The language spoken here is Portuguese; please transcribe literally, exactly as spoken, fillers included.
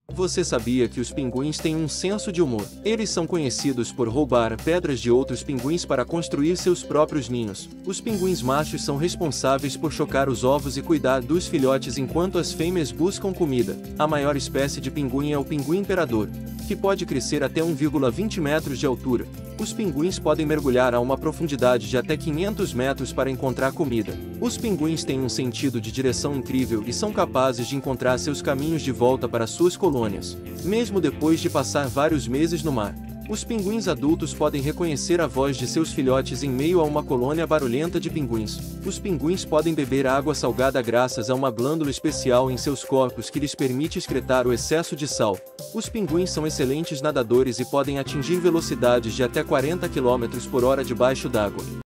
Você sabia que os pinguins têm um senso de humor? Eles são conhecidos por roubar pedras de outros pinguins para construir seus próprios ninhos. Os pinguins machos são responsáveis por chocar os ovos e cuidar dos filhotes enquanto as fêmeas buscam comida. A maior espécie de pinguim é o pinguim imperador, que pode crescer até um vírgula vinte metros de altura. Os pinguins podem mergulhar a uma profundidade de até quinhentos metros para encontrar comida. Os pinguins têm um sentido de direção incrível e são capazes de encontrar seus caminhos de volta para suas colônias, mesmo depois de passar vários meses no mar. Os pinguins adultos podem reconhecer a voz de seus filhotes em meio a uma colônia barulhenta de pinguins. Os pinguins podem beber água salgada graças a uma glândula especial em seus corpos que lhes permite excretar o excesso de sal. Os pinguins são excelentes nadadores e podem atingir velocidades de até quarenta quilômetros por hora debaixo d'água.